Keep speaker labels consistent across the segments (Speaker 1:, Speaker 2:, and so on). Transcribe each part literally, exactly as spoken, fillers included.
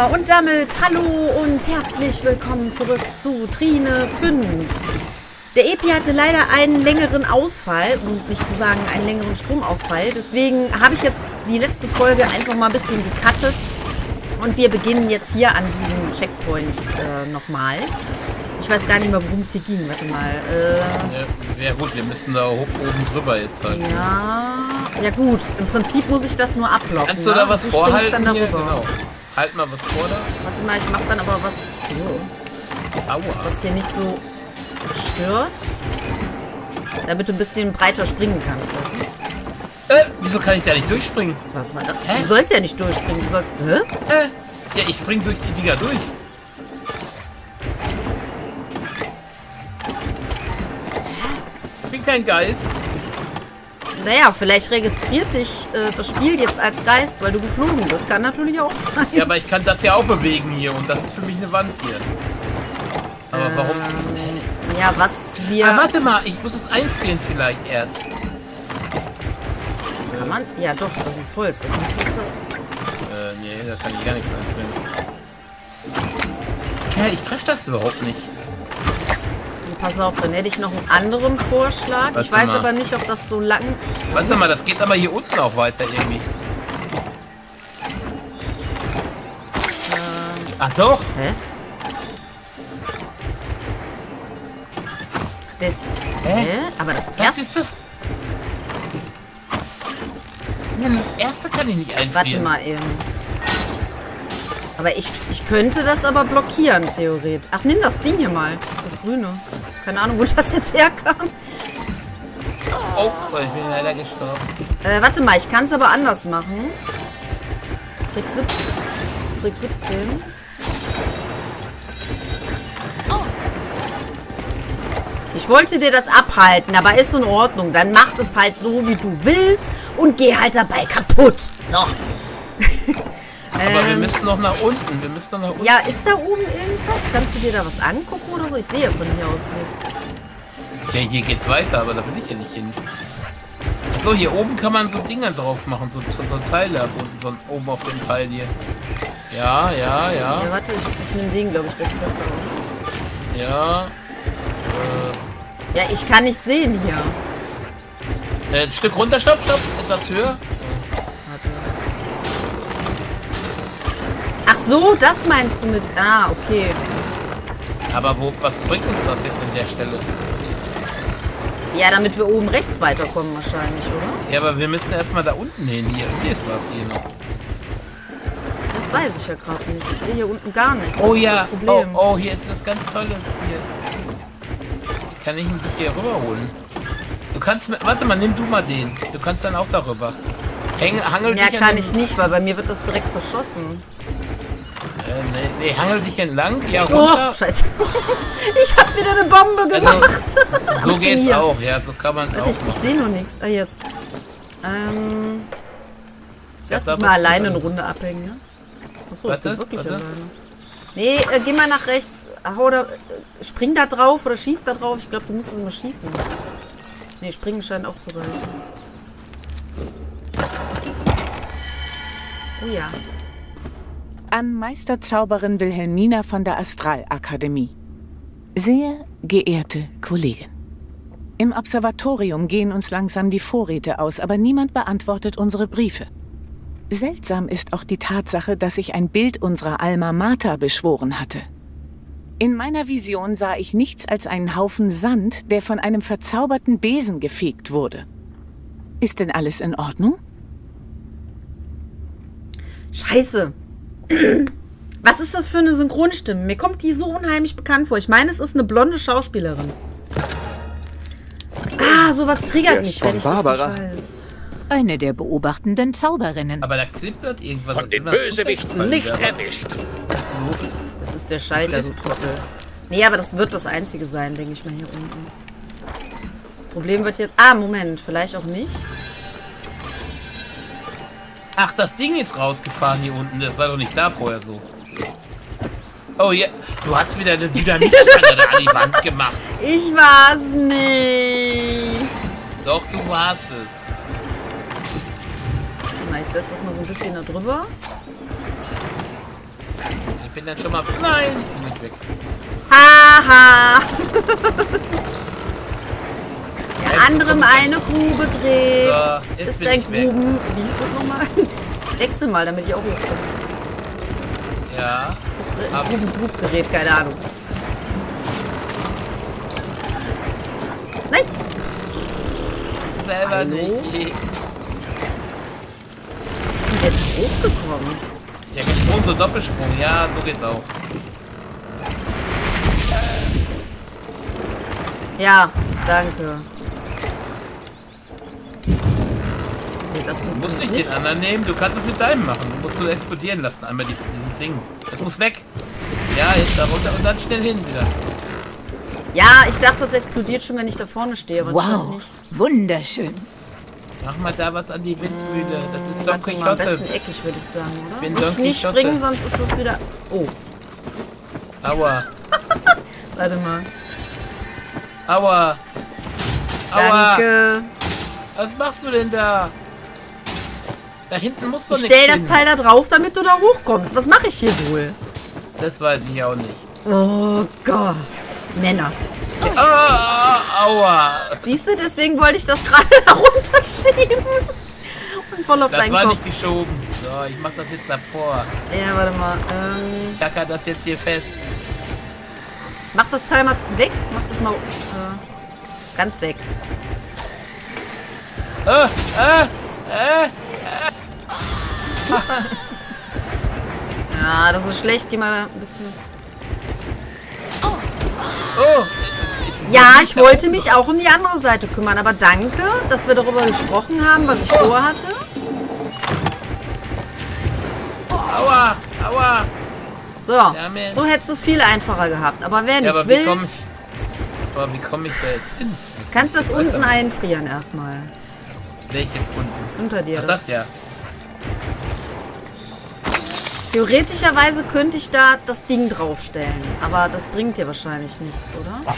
Speaker 1: Ja, und damit hallo und herzlich willkommen zurück zu Trine fünf. Der Epi hatte leider einen längeren Ausfall, um nicht zu sagen einen längeren Stromausfall. Deswegen habe ich jetzt die letzte Folge einfach mal ein bisschen gecuttet. Und wir beginnen jetzt hier an diesem Checkpoint äh, nochmal. Ich weiß gar nicht mehr, worum es hier ging. Warte mal. Äh,
Speaker 2: ja, ja gut, wir müssen da hoch oben drüber jetzt halt.
Speaker 1: Ja, ja gut. Im Prinzip muss ich das nur abblocken.
Speaker 2: Kannst du da was
Speaker 1: du
Speaker 2: vorhalten
Speaker 1: dann darüber.
Speaker 2: hier? Genau. Halt mal was vor da.
Speaker 1: Warte mal, ich mach dann aber was, oh,
Speaker 2: Aua.
Speaker 1: was hier nicht so stört. Damit du ein bisschen breiter springen kannst, weißt du?
Speaker 2: Äh, wieso kann ich da nicht durchspringen?
Speaker 1: Was war das?
Speaker 2: Hä?
Speaker 1: Du sollst ja nicht durchspringen. Du sollst. Hä?
Speaker 2: Äh, ja, ich spring durch die Dinger durch. Ich bin kein Geist.
Speaker 1: Naja, vielleicht registriert dich äh, das Spiel jetzt als Geist, weil du geflogen bist. Das kann natürlich auch sein.
Speaker 2: Ja, aber ich kann das ja auch bewegen hier und das ist für mich eine Wand hier. Aber
Speaker 1: ähm,
Speaker 2: warum?
Speaker 1: Ja, was wir...
Speaker 2: Ah, warte mal, ich muss es einfrieren vielleicht erst.
Speaker 1: Kann man? Ja doch, das ist Holz. Das müsstest du...
Speaker 2: Äh, nee, da kann ich gar nichts einfrieren. Ja, ich treffe das überhaupt nicht.
Speaker 1: Pass auf, dann hätte ich noch einen anderen Vorschlag.
Speaker 2: Warte
Speaker 1: ich weiß
Speaker 2: mal.
Speaker 1: aber nicht, ob das so lang...
Speaker 2: Warte mal, das geht aber hier unten auch weiter irgendwie.
Speaker 1: Äh,
Speaker 2: Ach doch.
Speaker 1: hä? Ach, das...
Speaker 2: Hä?
Speaker 1: Hä? Aber das
Speaker 2: Was
Speaker 1: erste...
Speaker 2: ist das? Nein, das erste kann ich nicht einfrieren.
Speaker 1: Warte mal eben. Aber ich, ich könnte das aber blockieren, theoretisch. Ach, nimm das Ding hier mal. Das Grüne. Keine Ahnung, wo das jetzt herkam.
Speaker 2: Oh, ich bin leider gestorben.
Speaker 1: Äh, warte mal, ich kann es aber anders machen. Trick, sieb Trick siebzehn. Ich wollte dir das abhalten, aber ist in Ordnung. Dann mach es halt so, wie du willst und geh halt dabei kaputt. So.
Speaker 2: Aber
Speaker 1: ähm,
Speaker 2: wir müssen noch nach unten. Wir müssen noch nach unten.
Speaker 1: Ja, ist da oben irgendwas? Kannst du dir da was angucken oder so? Ich sehe von hier aus nichts.
Speaker 2: Ja, hier geht's weiter, aber da will ich ja nicht hin. So, hier oben kann man so Dinger drauf machen, so, so, so Teile unten, so oben auf dem Teil hier. Ja, ja, ja.
Speaker 1: Ja, warte, ich, ich nehme den, glaube ich, das ist besser.
Speaker 2: Ja. Äh,
Speaker 1: Ja, ich kann nicht sehen hier.
Speaker 2: äh, ein Stück runter, stopp, stopp, etwas höher.
Speaker 1: Warte. Ach so, das meinst du mit... Ah, okay.
Speaker 2: Aber wo, was bringt uns das jetzt an der Stelle?
Speaker 1: Ja, damit wir oben rechts weiterkommen wahrscheinlich, oder?
Speaker 2: Ja, aber wir müssen erstmal da unten hin. Hier, hier ist was hier noch.
Speaker 1: Das weiß ich ja gerade nicht. Ich sehe hier unten gar nichts. Das
Speaker 2: Oh
Speaker 1: ist
Speaker 2: ja,
Speaker 1: das
Speaker 2: oh,
Speaker 1: Problem.
Speaker 2: oh, hier ist was ganz Tolles hier. Kann ich mich hier rüberholen? Du kannst, mit, warte mal, nimm du mal den. Du kannst dann auch darüber. Häng, hangel
Speaker 1: Ja,
Speaker 2: dich
Speaker 1: kann
Speaker 2: an
Speaker 1: ich
Speaker 2: den,
Speaker 1: nicht, weil bei mir wird das direkt zerschossen.
Speaker 2: Äh, nee, nee, hangel dich entlang. Ja,
Speaker 1: Oh,
Speaker 2: runter.
Speaker 1: scheiße. Ich habe wieder eine Bombe gemacht.
Speaker 2: Also, so geht's
Speaker 1: Hier.
Speaker 2: auch, ja, so kann man es auch
Speaker 1: Warte, ich, ich
Speaker 2: machen.
Speaker 1: sehe noch nichts. Ah, jetzt. Ähm... Ich
Speaker 2: Ja,
Speaker 1: lass
Speaker 2: da
Speaker 1: dich mal
Speaker 2: was
Speaker 1: alleine
Speaker 2: drin.
Speaker 1: eine Runde abhängen, ne? Achso, ich
Speaker 2: Warte,
Speaker 1: bin wirklich
Speaker 2: warte.
Speaker 1: alleine. Nee, äh, geh mal nach rechts. Hau da, äh, spring da drauf oder schieß da drauf. Ich glaube, du musst es mal schießen. Nee, springen scheint auch zu reichen. Oh ja.
Speaker 3: An Meisterzauberin Wilhelmina von der Astralakademie. Sehr geehrte Kollegin. Im Observatorium gehen uns langsam die Vorräte aus, aber niemand beantwortet unsere Briefe. Seltsam ist auch die Tatsache, dass ich ein Bild unserer Alma Mater beschworen hatte. In meiner Vision sah ich nichts als einen Haufen Sand, der von einem verzauberten Besen gefegt wurde. Ist denn alles in Ordnung?
Speaker 1: Scheiße. Was ist das für eine Synchronstimme? Mir kommt die so unheimlich bekannt vor. Ich meine, es ist eine blonde Schauspielerin. Ah, sowas triggert
Speaker 4: Erst
Speaker 1: mich,
Speaker 4: von
Speaker 1: wenn ich das
Speaker 4: Barbara.
Speaker 1: nicht weiß.
Speaker 5: Eine der beobachtenden Zauberinnen.
Speaker 2: Aber da klippert irgendwas.
Speaker 4: Von
Speaker 2: als
Speaker 4: den
Speaker 2: wenn das
Speaker 4: Bösewichten
Speaker 2: runtergefallen
Speaker 4: nicht
Speaker 2: wäre.
Speaker 4: erwischt.
Speaker 1: Das ist der Schalter, du Trottel. Nee, aber das wird das Einzige sein, denke ich mal, hier unten. Das Problem wird jetzt... Ah, Moment, vielleicht auch nicht.
Speaker 2: Ach, das Ding ist rausgefahren hier unten. Das war doch nicht da vorher so. Oh ja, du hast wieder eine Dynamitstange da an die Wand gemacht.
Speaker 1: Ich war's nicht.
Speaker 2: Doch, du warst es.
Speaker 1: Na, ich setze das mal so ein bisschen da drüber.
Speaker 2: bin dann schon mal... Nein, ich bin nicht weg.
Speaker 1: Haha! Der anderem eine Grube gräbt.
Speaker 2: So,
Speaker 1: ist ein Gruben... Wie hieß das nochmal? Wechsel mal, damit ich auch hochkomme.
Speaker 2: Ja.
Speaker 1: Das ist ein Gruben-Grubgerät, keine Ahnung. Nein!
Speaker 2: Selber
Speaker 1: Hallo?
Speaker 2: nicht.
Speaker 1: Bist du denn hochgekommen?
Speaker 2: Ja, gesprungen, so Doppelsprung. Ja, so geht's auch.
Speaker 1: Ja, danke. Nee, das
Speaker 2: Du musst
Speaker 1: funktioniert
Speaker 2: nicht
Speaker 1: nicht.
Speaker 2: den anderen nehmen, du kannst es mit deinem machen. Du musst du explodieren lassen, einmal die, dieses Ding. Das muss weg. Ja, jetzt da runter und dann schnell hin wieder.
Speaker 1: Ja, ich dachte, das explodiert schon, wenn ich da vorne stehe, aber anscheinend
Speaker 5: Wow,
Speaker 1: nicht.
Speaker 5: wunderschön.
Speaker 2: Mach mal da was an die Windmühle. Das ist Don
Speaker 1: Warte mal, am
Speaker 2: Quixote.
Speaker 1: besten eckig, würde ich sagen, oder?
Speaker 2: Bin
Speaker 1: Nicht,
Speaker 2: Don
Speaker 1: nicht
Speaker 2: Quixote.
Speaker 1: springen, sonst ist das wieder... Oh,
Speaker 2: Aua.
Speaker 1: warte mal.
Speaker 2: Aua. Aua.
Speaker 1: Danke.
Speaker 2: Was machst du denn da? Da hinten musst du
Speaker 1: Ich
Speaker 2: nichts
Speaker 1: stell das
Speaker 2: hin.
Speaker 1: Teil da drauf, damit du da hochkommst. Was mache ich hier wohl?
Speaker 2: Das weiß ich auch nicht.
Speaker 1: Oh Gott. Männer.
Speaker 2: Ah, aua.
Speaker 1: Siehst du, deswegen wollte ich das gerade da runterschieben. Und voll auf
Speaker 2: Das
Speaker 1: deinen
Speaker 2: war
Speaker 1: Kopf.
Speaker 2: nicht geschoben. So, ich mach das jetzt davor.
Speaker 1: Ja, warte mal. Ähm,
Speaker 2: Ich tacker das jetzt hier fest.
Speaker 1: mach das Teil mal weg. Mach das mal äh, ganz weg.
Speaker 2: Ah, ah, ah.
Speaker 1: Ja, das ist schlecht. Geh mal ein bisschen...
Speaker 2: Oh.
Speaker 1: Ja, ich wollte mich auch um die andere Seite kümmern. Aber danke, dass wir darüber gesprochen haben, was ich vorhatte.
Speaker 2: Aua, aua.
Speaker 1: So,
Speaker 2: Mensch.
Speaker 1: so hättest du es viel einfacher gehabt. Aber wer
Speaker 2: Ja,
Speaker 1: nicht
Speaker 2: aber wie
Speaker 1: will,
Speaker 2: komme ich... Aber wie komme ich da jetzt hin? Jetzt
Speaker 1: kannst
Speaker 2: muss
Speaker 1: das
Speaker 2: ich
Speaker 1: unten
Speaker 2: weiter-
Speaker 1: einfrieren erstmal.
Speaker 2: Welches unten?
Speaker 1: Unter dir.
Speaker 2: Ach,
Speaker 1: Das.
Speaker 2: das ja.
Speaker 1: Theoretischerweise könnte ich da das Ding draufstellen. Aber das bringt dir wahrscheinlich nichts, oder?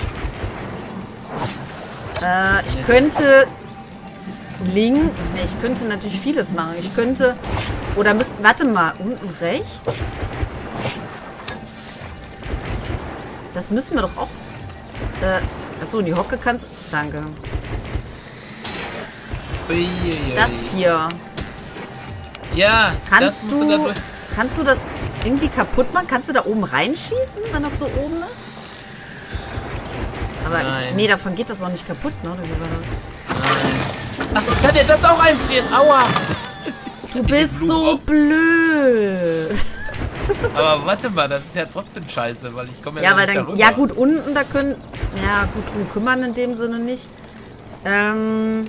Speaker 1: Äh, ich könnte... Link... Nee, ich könnte natürlich vieles machen. Ich könnte... Oder müssen... Warte mal, unten rechts? Das müssen wir doch auch... Äh, achso, in die Hocke kannst... Danke.
Speaker 2: Uiuiui.
Speaker 1: Das hier.
Speaker 2: Ja, das
Speaker 1: Kannst
Speaker 2: musst du da
Speaker 1: du...
Speaker 2: durch.
Speaker 1: Kannst du das irgendwie kaputt machen? Kannst du da oben reinschießen, wenn das so oben ist? Aber
Speaker 2: Nein.
Speaker 1: nee, davon geht das auch nicht kaputt, ne? Oder wie war das?
Speaker 2: Ach, ich kann dir das auch einfrieren. Aua.
Speaker 1: Du bist so blöd.
Speaker 2: Aber warte mal, das ist ja trotzdem scheiße, weil ich komme ja,
Speaker 1: Ja,
Speaker 2: noch
Speaker 1: weil
Speaker 2: nicht
Speaker 1: dann...
Speaker 2: darüber.
Speaker 1: Ja gut, unten, da können... Ja gut, drum kümmern in dem Sinne nicht. Ähm...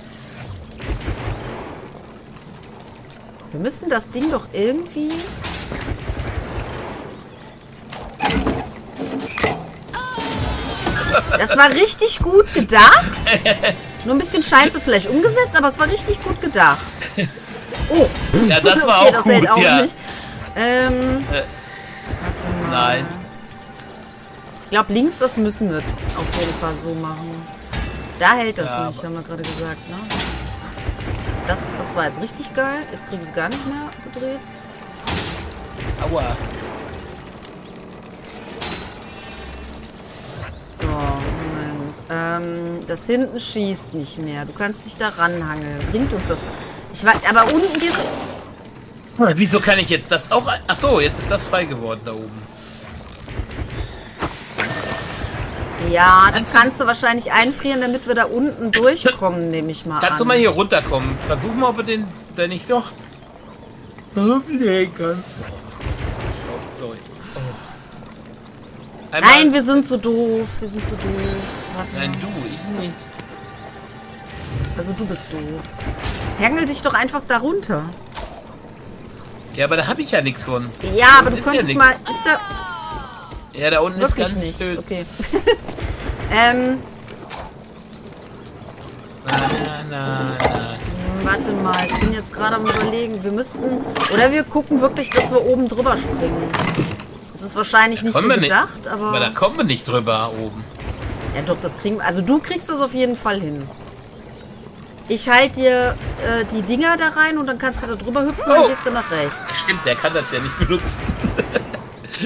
Speaker 1: Wir müssen das Ding doch irgendwie... Das war richtig gut gedacht. Nur ein bisschen scheiße vielleicht umgesetzt, aber es war richtig gut gedacht. Oh.
Speaker 2: Ja, das war
Speaker 1: okay,
Speaker 2: auch
Speaker 1: das
Speaker 2: gut,
Speaker 1: hält auch
Speaker 2: ja.
Speaker 1: nicht. Ähm,
Speaker 2: Äh,
Speaker 1: warte mal.
Speaker 2: Nein.
Speaker 1: Ich glaube, links, das müssen wir auf jeden Fall so machen. Da hält das
Speaker 2: Ja,
Speaker 1: nicht,
Speaker 2: aber-
Speaker 1: haben wir gerade gesagt, ne? Das, das war jetzt richtig geil. Jetzt krieg ich es gar nicht mehr gedreht.
Speaker 2: Aua.
Speaker 1: So, Moment. Ähm, das hinten schießt nicht mehr. Du kannst dich da ranhangeln. Bringt uns das... Ich weiß, aber unten geht's...
Speaker 2: Wieso kann ich jetzt das auch... ein- Ach so, jetzt ist das frei geworden da oben.
Speaker 1: Ja, das
Speaker 2: Kannst du-
Speaker 1: kannst du wahrscheinlich einfrieren, damit wir da unten durchkommen, nehme ich mal
Speaker 2: Kannst
Speaker 1: an.
Speaker 2: du mal hier runterkommen? Versuch mal, ob du den, den nicht doch... Nee, kannst. Sorry. Oh. Einmal-
Speaker 1: Nein, wir sind so doof. Wir sind so doof. Warte.
Speaker 2: Nein, du, ich nicht.
Speaker 1: Also du bist doof. Hängel dich doch einfach da runter.
Speaker 2: Ja, aber da habe ich ja nichts von.
Speaker 1: Ja, aber du
Speaker 2: Ist ja
Speaker 1: könntest
Speaker 2: nix.
Speaker 1: mal... Ist da
Speaker 2: Ja, da unten
Speaker 1: wirklich
Speaker 2: ist ganz
Speaker 1: nichts?
Speaker 2: schön.
Speaker 1: Okay. ähm,
Speaker 2: Na, na, na, na.
Speaker 1: warte mal. Ich bin jetzt gerade am Überlegen. Wir müssten... Oder wir gucken wirklich, dass wir oben drüber springen. Das ist wahrscheinlich nicht so
Speaker 2: Kommen wir nicht.
Speaker 1: gedacht, aber...
Speaker 2: Aber da kommen wir nicht drüber oben.
Speaker 1: Ja doch, das kriegen wir... Also du kriegst das auf jeden Fall hin. Ich halte dir äh, die Dinger da rein und dann kannst du da drüber hüpfen und
Speaker 2: Oh.
Speaker 1: dann gehst du nach rechts.
Speaker 2: Stimmt, der kann das ja nicht benutzen.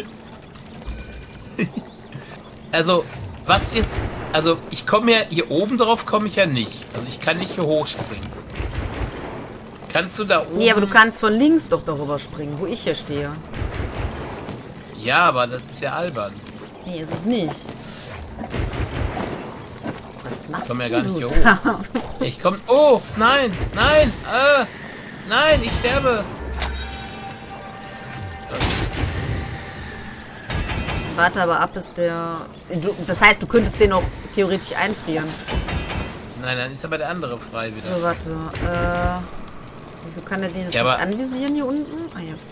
Speaker 2: Also, was jetzt... Also, ich komme ja... Hier oben drauf komme ich ja nicht. Also, ich kann nicht hier hochspringen. Kannst du da oben...
Speaker 1: Nee, aber du kannst von links doch darüber springen, wo ich hier stehe.
Speaker 2: Ja, aber das ist ja albern.
Speaker 1: Nee, ist es nicht. Was machst
Speaker 2: Ich komme ja
Speaker 1: du
Speaker 2: gar nicht hier
Speaker 1: da?
Speaker 2: hoch. Ich komme... Oh, nein, nein, äh, nein, ich sterbe.
Speaker 1: Warte aber ab, bis der... Du, das heißt, du könntest den auch theoretisch einfrieren.
Speaker 2: Nein, dann ist aber der andere frei wieder.
Speaker 1: So, warte. Äh, wieso kann er den jetzt
Speaker 2: Ja,
Speaker 1: nicht
Speaker 2: aber-
Speaker 1: anvisieren hier unten? Ah, jetzt.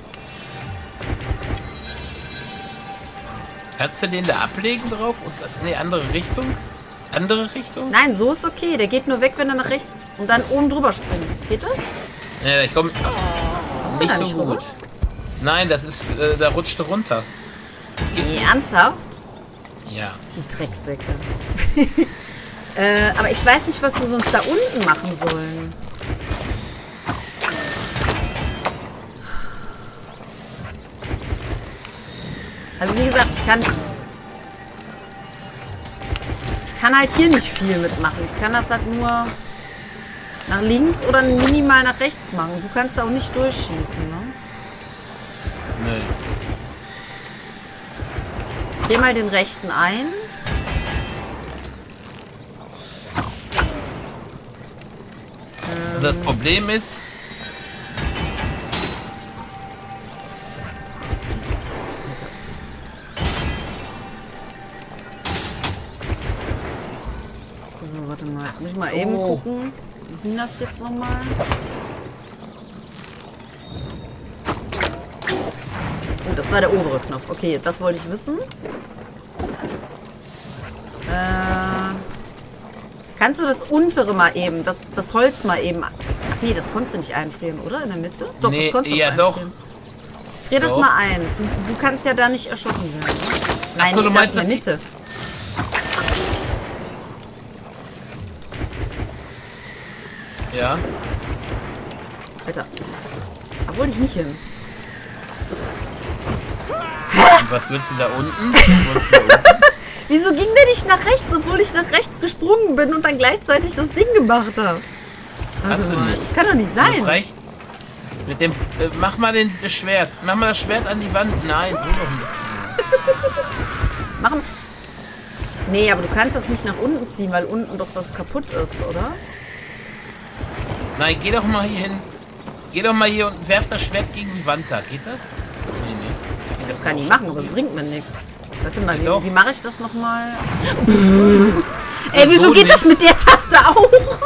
Speaker 2: Kannst du den da ablegen drauf? Und, nee, andere Richtung? Andere Richtung?
Speaker 1: Nein, so ist okay. Der geht nur weg, wenn er nach rechts und dann oben drüber springt. Geht das?
Speaker 2: Ja, ich komme
Speaker 1: Kommst du
Speaker 2: nicht
Speaker 1: da
Speaker 2: so
Speaker 1: nicht
Speaker 2: gut.
Speaker 1: rüber?
Speaker 2: Nein, das ist... Äh, da rutscht er runter.
Speaker 1: Nee, ernsthaft?
Speaker 2: Ja.
Speaker 1: Die Drecksäcke. äh, aber ich weiß nicht, was wir sonst da unten machen sollen. Also wie gesagt, ich kann... Ich kann halt hier nicht viel mitmachen. Ich kann das halt nur nach links oder minimal nach rechts machen. Du kannst da auch nicht durchschießen, ne?
Speaker 2: Nö.
Speaker 1: Dreh mal den rechten ein.
Speaker 2: Und das Problem ist...
Speaker 1: So, warte mal. Jetzt
Speaker 2: Ach
Speaker 1: muss ich mal
Speaker 2: so.
Speaker 1: eben gucken. Wie ging das jetzt nochmal? Oh, das war der obere Knopf. Okay, das wollte ich wissen. Äh, kannst du das untere mal eben, das, das Holz mal eben... Ach nee, das konntest du nicht einfrieren, oder? In der Mitte? Doch,
Speaker 2: Nee,
Speaker 1: das konntest du
Speaker 2: ja,
Speaker 1: doch
Speaker 2: doch.
Speaker 1: einfrieren. Frier das
Speaker 2: Doch.
Speaker 1: mal ein. Du, du kannst ja da nicht erschossen werden. Ne? Nein,
Speaker 2: so, du
Speaker 1: nicht das
Speaker 2: meinst,
Speaker 1: in der
Speaker 2: dass
Speaker 1: Mitte.
Speaker 2: Ja.
Speaker 1: Alter. Da wollte ich nicht hin.
Speaker 2: Und was willst du da unten? Was willst du da unten?
Speaker 1: Wieso ging der nicht nach rechts, obwohl ich nach rechts gesprungen bin und dann gleichzeitig das Ding gemacht habe?
Speaker 2: Hast du nicht.
Speaker 1: Das kann doch nicht
Speaker 2: Das
Speaker 1: sein.
Speaker 2: reicht. Mit dem... Äh, mach mal den, das Schwert. Mach mal das Schwert an die Wand. Nein, so doch nicht.
Speaker 1: Machen. Nee, aber du kannst das nicht nach unten ziehen, weil unten doch was kaputt ist, oder?
Speaker 2: Nein, geh doch mal hier hin. Geh doch mal hier und werf das Schwert gegen die Wand da. Geht das? Nee, nee.
Speaker 1: Das kann ich machen, aber es bringt mir nichts. Warte mal,
Speaker 2: Doch.
Speaker 1: wie, wie mache ich das nochmal? Ey, wieso
Speaker 2: so
Speaker 1: geht
Speaker 2: nicht.
Speaker 1: das mit der Taste auch?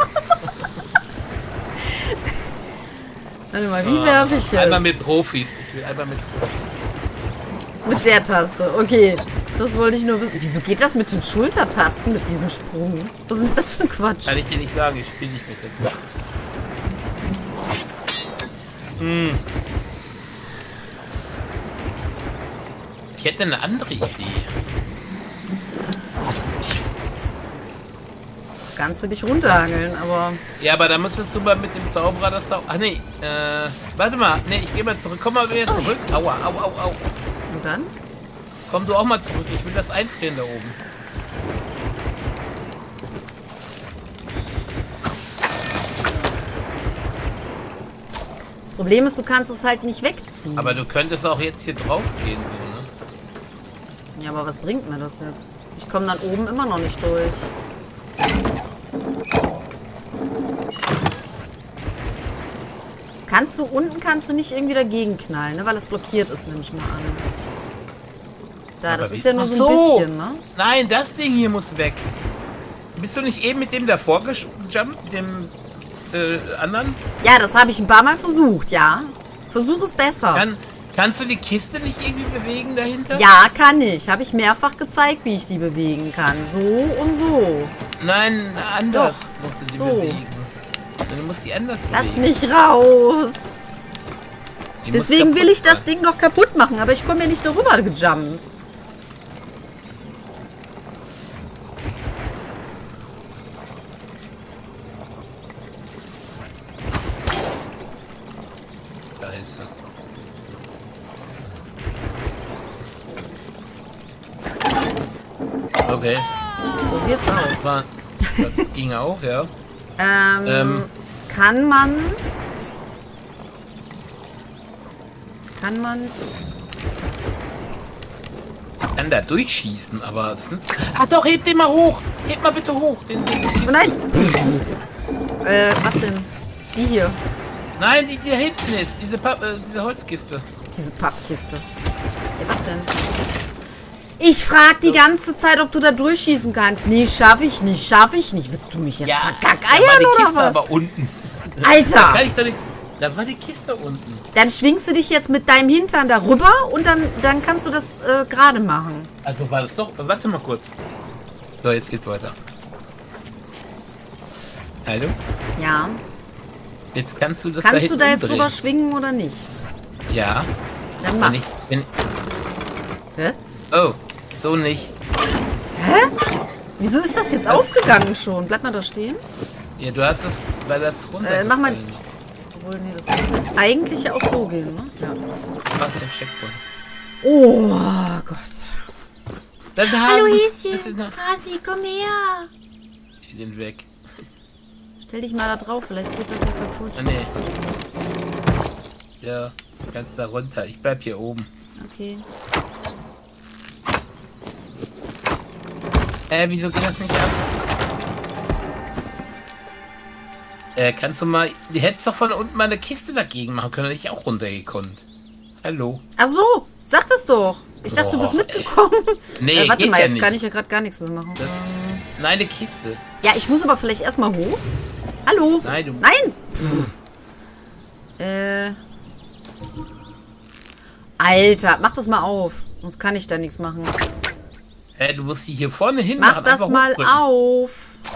Speaker 1: Warte mal, wie werfe ich jetzt?
Speaker 2: Einmal mit Profis. Ich will einmal mit Profis.
Speaker 1: Mit der Taste, okay. Das wollte ich nur wissen. Wieso geht das mit den Schultertasten, mit diesem Sprung? Was ist denn das für ein Quatsch?
Speaker 2: Kann ich dir nicht sagen, ich spiele nicht mit der. Hm. Ich hätte eine andere Idee.
Speaker 1: Kannst du dich runterhangeln, aber...
Speaker 2: Ja, aber da müsstest du mal mit dem Zauberer das da... Ach nee, äh... Warte mal, nee, ich gehe mal zurück. Komm mal wieder zurück. Aua, au, au, au.
Speaker 1: Und dann?
Speaker 2: Komm du auch mal zurück. Ich will das einfrieren da oben.
Speaker 1: Das Problem ist, du kannst es halt nicht wegziehen.
Speaker 2: Aber du könntest auch jetzt hier drauf gehen, so, ne?
Speaker 1: Ja, aber was bringt mir das jetzt? Ich komme dann oben immer noch nicht durch. Kannst du, unten kannst du nicht irgendwie dagegen knallen, ne? Weil es blockiert ist, nehme ich mal an. Da,
Speaker 2: Aber
Speaker 1: das ist
Speaker 2: wie-
Speaker 1: ja nur
Speaker 2: Ach
Speaker 1: so ein
Speaker 2: so.
Speaker 1: bisschen, ne?
Speaker 2: Nein, das Ding hier muss weg. Bist du nicht eben mit dem davor gejumpt, dem äh, anderen?
Speaker 1: Ja, das habe ich ein paar Mal versucht, ja. Versuch es besser.
Speaker 2: Kann, kannst du die Kiste nicht irgendwie bewegen dahinter?
Speaker 1: Ja, kann ich. Habe ich mehrfach gezeigt, wie ich die bewegen kann. So und so.
Speaker 2: Nein, anders
Speaker 1: Doch,
Speaker 2: musst du die
Speaker 1: so.
Speaker 2: bewegen. Du musst die anders
Speaker 1: Lass
Speaker 2: bewegen.
Speaker 1: mich raus.
Speaker 2: Die muss
Speaker 1: Deswegen will
Speaker 2: kaputt
Speaker 1: ich das
Speaker 2: sein.
Speaker 1: Ding noch kaputt machen, aber ich komme ja nicht darüber gejumpt.
Speaker 2: Scheiße. Okay.
Speaker 1: So wird's auch.
Speaker 2: Das, war, das ging auch, ja.
Speaker 1: Ähm,
Speaker 2: Ähm.
Speaker 1: kann man... Kann man...
Speaker 2: Kann da durchschießen, aber das nützt... Ah doch, heb den mal hoch! Heb mal bitte hoch! Den, den, den
Speaker 1: Oh nein! äh, was denn? Die hier.
Speaker 2: Nein, die, die da hinten ist. Diese, Papp, äh, diese Holzkiste.
Speaker 1: Diese Pappkiste. Ja, was denn? Ich frag die ganze Zeit, ob du da durchschießen kannst. Nee, schaffe ich nicht, schaffe ich nicht. Willst du mich jetzt
Speaker 2: Ja,
Speaker 1: verkackeiern
Speaker 2: da war die
Speaker 1: oder
Speaker 2: Kiste
Speaker 1: was?
Speaker 2: aber unten. Da
Speaker 1: Alter!
Speaker 2: kann ich doch nichts... Da war die Kiste unten.
Speaker 1: Dann schwingst du dich jetzt mit deinem Hintern darüber und dann, dann kannst du das äh, gerade machen.
Speaker 2: Also war das doch... Warte mal kurz. So, jetzt geht's weiter. Hallo?
Speaker 1: Ja.
Speaker 2: Jetzt kannst du das
Speaker 1: Kannst
Speaker 2: da
Speaker 1: du da jetzt
Speaker 2: umdrehen.
Speaker 1: drüber schwingen oder nicht?
Speaker 2: Ja.
Speaker 1: Dann mach.
Speaker 2: Wenn ich, wenn,
Speaker 1: Hä?
Speaker 2: oh, so nicht.
Speaker 1: Hä? Wieso ist das jetzt aufgegangen schon? Bleib mal da stehen.
Speaker 2: Ja, du hast das, weil das runter.
Speaker 1: Äh, mach mal... Obwohl, nee, das müsste eigentlich ja auch so gehen, ne? Ja.
Speaker 2: Mach den Checkpoint.
Speaker 1: Oh Gott.
Speaker 2: Das sind
Speaker 1: Hallo
Speaker 2: Hasen.
Speaker 1: Häschen.
Speaker 2: Das sind,
Speaker 1: Hasi, komm her.
Speaker 2: die sind weg.
Speaker 1: Stell dich mal da drauf, vielleicht geht das ja kaputt.
Speaker 2: Ah, nee. Ja, du kannst da runter. Ich bleib hier oben.
Speaker 1: Okay.
Speaker 2: Äh, wieso geht das nicht ab? Äh, kannst du mal... Du hättest doch von unten mal eine Kiste dagegen machen können, hätte ich auch runtergekonnt. Hallo?
Speaker 1: Ach so, sag das doch. Ich dachte, du bist
Speaker 2: Boah,
Speaker 1: mitgekommen.
Speaker 2: Nee,
Speaker 1: äh, warte
Speaker 2: geht
Speaker 1: mal,
Speaker 2: ja
Speaker 1: jetzt
Speaker 2: nicht.
Speaker 1: kann ich ja gerade gar nichts mehr machen.
Speaker 2: Das,
Speaker 1: Ähm,
Speaker 2: nein, eine Kiste.
Speaker 1: ja, ich muss aber vielleicht erstmal hoch. Hallo?
Speaker 2: Nein, du...
Speaker 1: Nein! äh... Alter, mach das mal auf. Sonst kann ich da nichts machen.
Speaker 2: Äh, du musst die hier vorne hin
Speaker 1: Mach
Speaker 2: machen,
Speaker 1: das
Speaker 2: einfach
Speaker 1: mal
Speaker 2: hochdrücken.
Speaker 1: auf.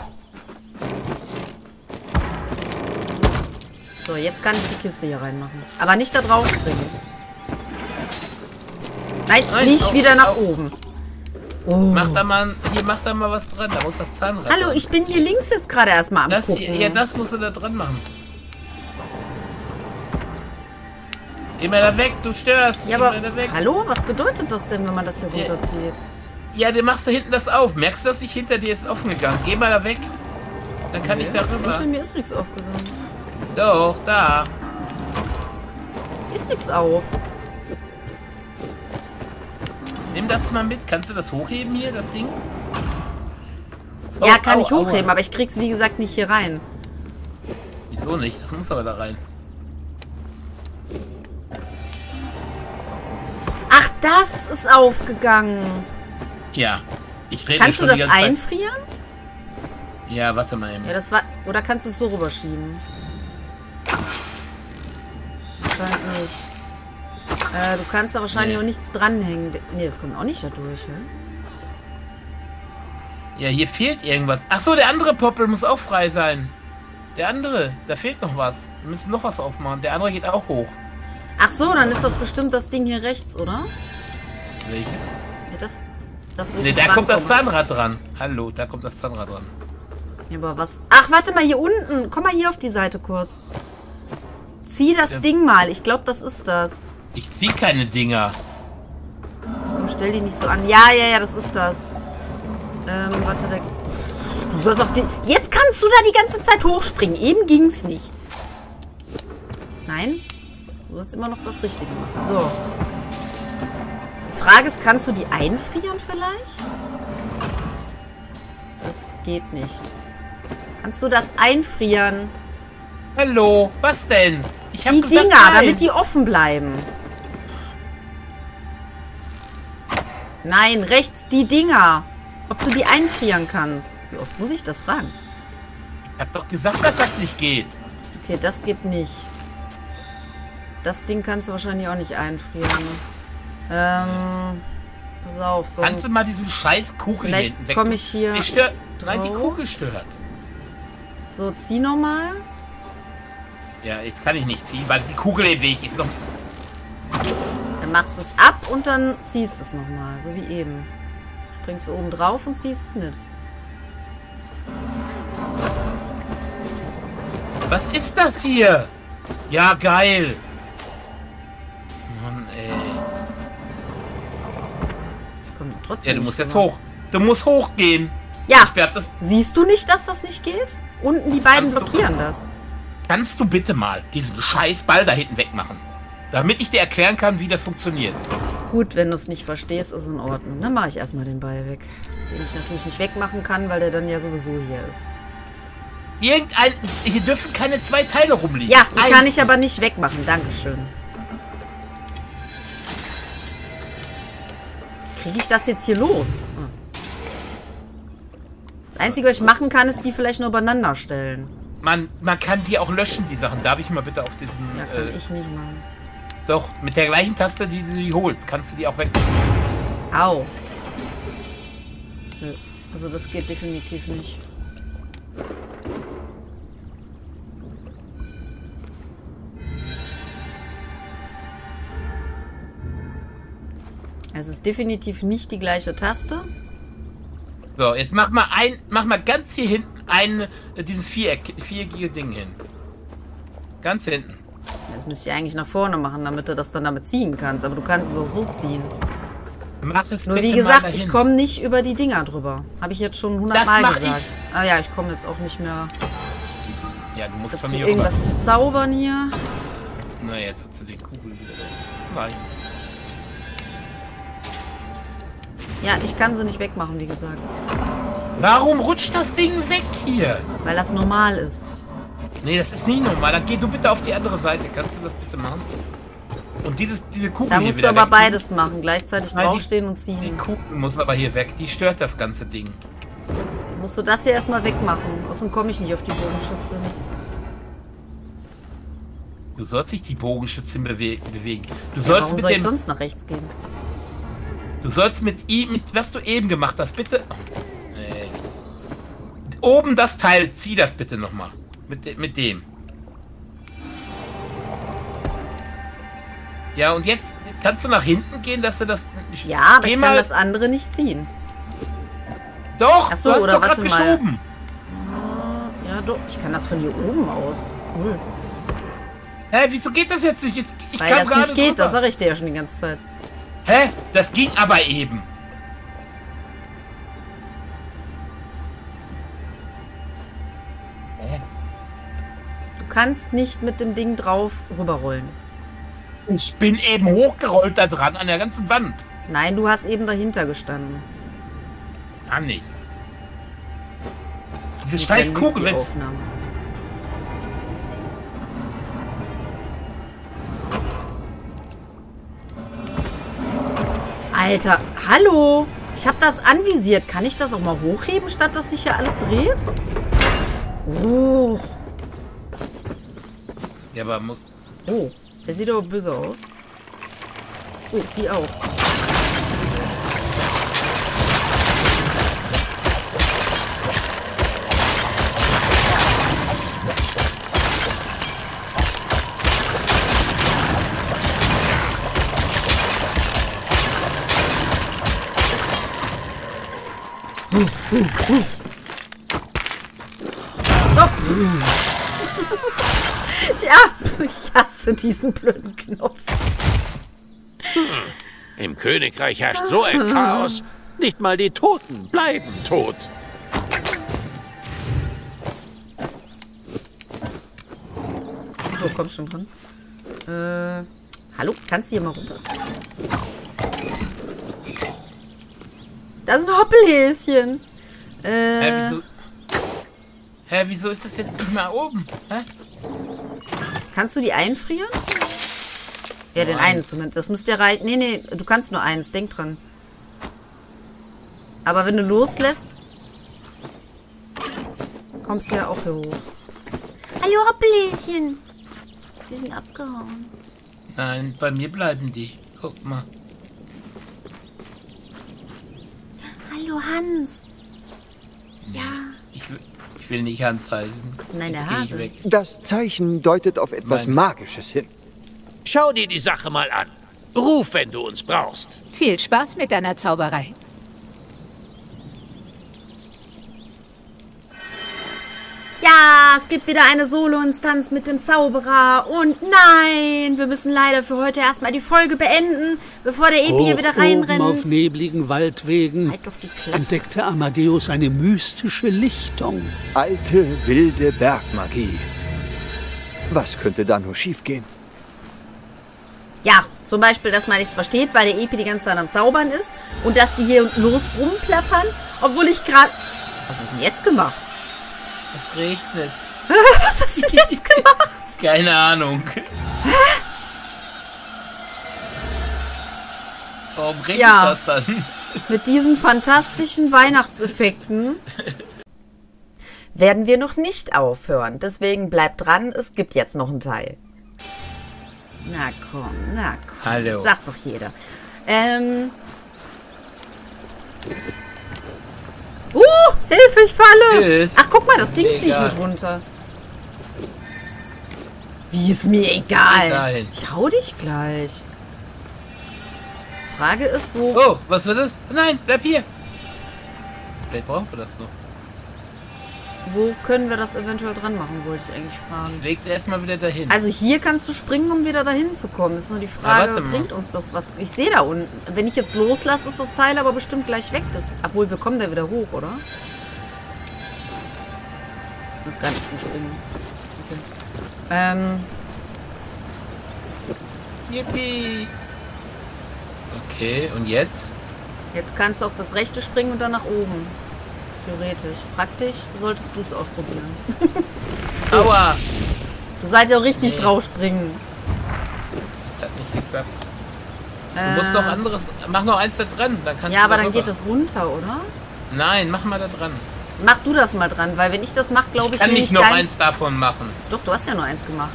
Speaker 1: So, jetzt kann ich die Kiste hier reinmachen. Aber nicht da drauf springen. Nein,
Speaker 2: Nein,
Speaker 1: nicht
Speaker 2: auf,
Speaker 1: wieder nach
Speaker 2: auf.
Speaker 1: oben. Oh.
Speaker 2: Mach da mal, hier mach da mal was dran, da muss das Zahnrad
Speaker 1: Hallo,
Speaker 2: dran.
Speaker 1: ich bin hier links jetzt gerade erstmal am
Speaker 2: das
Speaker 1: gucken.
Speaker 2: hier, ja, das musst du da dran machen. Geh mal da weg, du störst.
Speaker 1: Ja,
Speaker 2: Geh
Speaker 1: aber
Speaker 2: mal da weg.
Speaker 1: hallo, was bedeutet das denn, wenn man das hier
Speaker 2: Ja.
Speaker 1: runterzieht?
Speaker 2: Ja, dann machst du hinten das auf. Merkst du, dass ich hinter dir ist offen gegangen? Geh mal da weg. Dann kann ich da rüber.
Speaker 1: Unter mir ist nichts aufgegangen.
Speaker 2: Doch, da.
Speaker 1: Hier ist nichts auf.
Speaker 2: Nimm das mal mit. Kannst du das hochheben hier, das Ding?
Speaker 1: Ja,
Speaker 2: Oh,
Speaker 1: kann
Speaker 2: au,
Speaker 1: ich hochheben,
Speaker 2: aua.
Speaker 1: aber ich krieg's wie gesagt nicht hier rein.
Speaker 2: Wieso nicht? Das muss aber da rein.
Speaker 1: Ach, das ist aufgegangen.
Speaker 2: Ja. Ich rede
Speaker 1: Kannst du
Speaker 2: schon
Speaker 1: das
Speaker 2: die ganze Zeit.
Speaker 1: einfrieren?
Speaker 2: Ja, warte mal eben.
Speaker 1: Ja, das war... Oder kannst du es so rüberschieben? Scheint nicht. Äh, du kannst da wahrscheinlich
Speaker 2: Nee.
Speaker 1: auch nichts dranhängen. Nee, das kommt auch nicht da durch, hä?
Speaker 2: Ja, hier fehlt irgendwas. Ach so, der andere Poppel muss auch frei sein. Der andere, da fehlt noch was. Wir müssen noch was aufmachen. Der andere geht auch hoch.
Speaker 1: Ach so, dann ist das bestimmt das Ding hier rechts, oder?
Speaker 2: Welches?
Speaker 1: Ja, das... das wo ich
Speaker 2: Ne,
Speaker 1: jetzt
Speaker 2: da kommt das
Speaker 1: rankomme.
Speaker 2: Zahnrad dran. Hallo, da kommt das Zahnrad dran.
Speaker 1: Ja, aber was... Ach, warte mal, hier unten. Komm mal hier auf die Seite kurz. Zieh das
Speaker 2: Ja.
Speaker 1: Ding mal. Ich glaube, das ist das.
Speaker 2: Ich zieh keine Dinger.
Speaker 1: Komm, stell die nicht so an. Ja, ja, ja, das ist das. Ähm, warte, der... Du sollst auf die... Jetzt kannst du da die ganze Zeit hochspringen. Eben ging's nicht. Nein? Du sollst immer noch das Richtige machen. So. Die Frage ist, kannst du die einfrieren vielleicht? Das geht nicht. Kannst du das einfrieren?
Speaker 2: Hallo, was denn? Ich hab
Speaker 1: Die
Speaker 2: gesagt,
Speaker 1: Dinger,
Speaker 2: nein.
Speaker 1: damit die offen bleiben. Nein, rechts die Dinger. Ob du die einfrieren kannst. Wie oft muss ich das fragen?
Speaker 2: Ich hab doch gesagt, dass das nicht geht.
Speaker 1: Okay, das geht nicht. Das Ding kannst du wahrscheinlich auch nicht einfrieren. Ähm, pass auf, sonst...
Speaker 2: Kannst du mal diesen scheiß Kugel
Speaker 1: Vielleicht
Speaker 2: hinten weg?
Speaker 1: komme ich hier
Speaker 2: Die stört. Nein, die
Speaker 1: drauf.
Speaker 2: Kugel stört.
Speaker 1: So, zieh nochmal.
Speaker 2: Ja, jetzt kann ich nicht ziehen, weil die Kugel im Weg ist. Noch.
Speaker 1: Dann machst du es ab und dann ziehst du es nochmal. So wie eben. Springst du oben drauf und ziehst es mit.
Speaker 2: Was ist das hier? Ja, geil. Mann, ey.
Speaker 1: Ich komme trotzdem
Speaker 2: Ja, du
Speaker 1: nicht
Speaker 2: musst jetzt
Speaker 1: rüber.
Speaker 2: hoch. Du musst hochgehen.
Speaker 1: Ja,
Speaker 2: Ich werd das.
Speaker 1: siehst du nicht, dass das nicht geht? Unten die beiden
Speaker 2: Kannst du-
Speaker 1: blockieren das.
Speaker 2: Kannst du bitte mal diesen scheiß Ball da hinten wegmachen? Damit ich dir erklären kann, wie das funktioniert.
Speaker 1: Gut, wenn du es nicht verstehst, ist in Ordnung. Dann mache ich erstmal den Ball weg. Den ich natürlich nicht wegmachen kann, weil der dann ja sowieso hier ist.
Speaker 2: Irgendein. Hier dürfen keine zwei Teile rumliegen.
Speaker 1: Ja, die
Speaker 2: Eins.
Speaker 1: kann ich aber nicht wegmachen. Dankeschön. Kriege ich das jetzt hier los? Hm. Das Einzige, was ich machen kann, ist die vielleicht nur übereinander stellen.
Speaker 2: Man, man kann die auch löschen, die Sachen. Darf ich mal bitte auf diesen...
Speaker 1: Ja, kann
Speaker 2: äh,
Speaker 1: ich nicht machen.
Speaker 2: Doch, mit der gleichen Taste, die du die holst, kannst du die auch wegmachen.
Speaker 1: Au. Nö. Also das geht definitiv nicht. Es ist definitiv nicht die gleiche Taste.
Speaker 2: So, jetzt mach mal ein, mach mal ganz hier hinten ein, äh, dieses Viereck, viereckige Ding hin. Ganz hinten.
Speaker 1: Das müsste ich eigentlich nach vorne machen, damit du das dann damit ziehen kannst. Aber du kannst es auch so ziehen.
Speaker 2: Mach es
Speaker 1: Nur
Speaker 2: bitte
Speaker 1: wie
Speaker 2: mal
Speaker 1: gesagt,
Speaker 2: dahin.
Speaker 1: ich komme nicht über die Dinger drüber. Habe ich jetzt schon hundertmal
Speaker 2: mach
Speaker 1: gesagt. Ah ja, ich komme jetzt auch nicht mehr
Speaker 2: Ja, du musst von
Speaker 1: dazu,
Speaker 2: hier
Speaker 1: irgendwas zu zaubern hier.
Speaker 2: rüber. Na, jetzt hast du die Kugel wieder. Nein.
Speaker 1: Ja, ich kann sie nicht wegmachen, wie gesagt.
Speaker 2: Warum rutscht das Ding weg hier?
Speaker 1: Weil das normal ist.
Speaker 2: Nee, das ist nie normal. Dann geh du bitte auf die andere Seite. Kannst du das bitte machen? Und dieses, diese Kugel
Speaker 1: Da
Speaker 2: hier
Speaker 1: musst du
Speaker 2: wieder
Speaker 1: aber
Speaker 2: weg.
Speaker 1: beides machen. Gleichzeitig
Speaker 2: Nein, die-
Speaker 1: draufstehen und
Speaker 2: Die
Speaker 1: ziehen.
Speaker 2: Kugel muss aber hier weg. Die stört das ganze Ding.
Speaker 1: Musst du das hier erstmal wegmachen. Außerdem komme ich nicht auf die Bogenschütze.
Speaker 2: Du sollst nicht die Bogenschützin bewe bewegen. Du
Speaker 1: Ja,
Speaker 2: sollst
Speaker 1: warum
Speaker 2: mit
Speaker 1: soll ich
Speaker 2: dem...
Speaker 1: sonst nach rechts gehen?
Speaker 2: Du sollst mit ihm, mit was du eben gemacht hast, bitte. Nee. Oben das Teil, zieh das bitte nochmal. Mit, de mit dem. Ja, und jetzt kannst du nach hinten gehen, dass du das.
Speaker 1: Ja, aber
Speaker 2: Geh
Speaker 1: ich kann
Speaker 2: mal-
Speaker 1: das andere nicht ziehen.
Speaker 2: Doch,
Speaker 1: Ach so,
Speaker 2: du hast
Speaker 1: oder
Speaker 2: doch grad
Speaker 1: warte mal.
Speaker 2: geschoben.
Speaker 1: Ja, doch. Ich kann das von hier oben aus. Cool.
Speaker 2: Hä, wieso geht das jetzt nicht? Jetzt, ich
Speaker 1: Weil
Speaker 2: kam
Speaker 1: das
Speaker 2: gerade
Speaker 1: nicht geht, das
Speaker 2: drüber.
Speaker 1: sage ich dir ja schon die ganze Zeit.
Speaker 2: Hä? Das ging aber eben. Hä?
Speaker 1: Du kannst nicht mit dem Ding drauf rüberrollen.
Speaker 2: Ich bin eben hochgerollt da dran an der ganzen Wand.
Speaker 1: Nein, du hast eben dahinter gestanden.
Speaker 2: Ja, nicht. Diese
Speaker 1: Mit
Speaker 2: scheiß
Speaker 1: der
Speaker 2: Kugel. wenn-
Speaker 1: Aufnahme. Alter, hallo! Ich habe das anvisiert. Kann ich das auch mal hochheben, statt dass sich hier alles dreht? Oh.
Speaker 2: Ja, aber muss.
Speaker 1: Oh, der sieht aber böse aus. Oh, die auch. Ja, ich hasse diesen blöden Knopf.
Speaker 4: Im Königreich herrscht so ein Chaos. Nicht mal die Toten bleiben tot.
Speaker 1: So, komm schon dran. Äh, hallo? Kannst du hier mal runter? Da ist ein Hoppelhäschen. Äh,
Speaker 2: Hä, wieso? Hä, wieso ist das jetzt nicht mehr oben? Hä?
Speaker 1: kannst du die einfrieren? Ja, den
Speaker 2: Nein.
Speaker 1: einen zumindest. Das müsste ja reichen. Nee, nee, du kannst nur eins. Denk dran. Aber wenn du loslässt, kommst du ja auch hier hoch. Hallo, Hoppelhäschen. Die sind abgehauen.
Speaker 2: Nein, bei mir bleiben die. Guck mal.
Speaker 1: Hallo, Hans. Ja.
Speaker 2: Ich will, ich will nicht Hans heißen.
Speaker 1: Nein, der
Speaker 2: Jetzt geh ich
Speaker 1: Hase.
Speaker 2: weg.
Speaker 6: Das Zeichen deutet auf etwas
Speaker 2: Nein.
Speaker 6: Magisches hin.
Speaker 4: Schau dir die Sache mal an. Ruf, wenn du uns brauchst.
Speaker 5: Viel Spaß mit deiner Zauberei.
Speaker 1: Ja, es gibt wieder eine Solo-Instanz mit dem Zauberer. Und nein, wir müssen leider für heute erstmal die Folge beenden, bevor der Epi hier wieder reinrennt.
Speaker 7: Oben auf nebligen Waldwegen
Speaker 1: halt doch die Klappe.
Speaker 7: entdeckte Amadeus eine mystische Lichtung.
Speaker 6: Alte, wilde Bergmagie. Was könnte da nur schiefgehen?
Speaker 1: Ja, zum Beispiel, dass man nichts versteht, weil der Epi die ganze Zeit am Zaubern ist. Und dass die hier los rumplappern, obwohl ich gerade... Was ist denn jetzt gemacht?
Speaker 2: Es regnet.
Speaker 1: Was hast du jetzt gemacht?
Speaker 2: Keine Ahnung. Warum regnet
Speaker 1: Ja.
Speaker 2: das dann?
Speaker 1: Mit diesen fantastischen Weihnachtseffekten werden wir noch nicht aufhören. Deswegen bleibt dran, es gibt jetzt noch einen Teil. Na komm, na komm.
Speaker 2: Hallo.
Speaker 1: Sagt doch jeder. Ähm... Uh, Hilfe, ich falle!
Speaker 2: Tschüss.
Speaker 1: Ach, guck mal, das Ding ziehe ich
Speaker 2: Egal.
Speaker 1: mit runter. Wie, ist mir egal.
Speaker 2: Nein.
Speaker 1: Ich hau dich gleich. Frage ist, wo...
Speaker 2: Oh, was wird das? Nein, bleib hier. Vielleicht brauchen wir das noch.
Speaker 1: Wo können wir das eventuell dran machen, wollte ich eigentlich fragen.
Speaker 2: Leg's erstmal wieder dahin.
Speaker 1: Also hier kannst du springen, um wieder dahin zu kommen. Ist nur die Frage,
Speaker 2: warte mal.
Speaker 1: bringt uns das was? Ich sehe da unten. Wenn ich jetzt loslasse, ist das Teil aber bestimmt gleich weg. Das, obwohl, wir kommen da wieder hoch, oder? Das ist gar nicht zum Springen. Okay. Ähm,
Speaker 2: Yippie. Okay, und jetzt?
Speaker 1: jetzt kannst du auf das rechte springen und dann nach oben. Theoretisch. Praktisch solltest du es ausprobieren.
Speaker 2: Aua!
Speaker 1: Du sollst ja auch richtig
Speaker 2: Nee.
Speaker 1: drauf springen.
Speaker 2: Das hat nicht geklappt. Du
Speaker 1: Äh,
Speaker 2: musst noch anderes... Mach noch eins da dran, dann kannst
Speaker 1: ja,
Speaker 2: du
Speaker 1: aber
Speaker 2: da
Speaker 1: dann
Speaker 2: rüber.
Speaker 1: geht das runter, oder?
Speaker 2: Nein, mach mal da dran.
Speaker 1: Mach du das mal dran, weil wenn ich das mache, glaube
Speaker 2: Ich
Speaker 1: ich,
Speaker 2: kann
Speaker 1: nehme
Speaker 2: nicht
Speaker 1: ich
Speaker 2: noch
Speaker 1: deins-
Speaker 2: eins davon machen.
Speaker 1: Doch, du hast ja nur eins gemacht.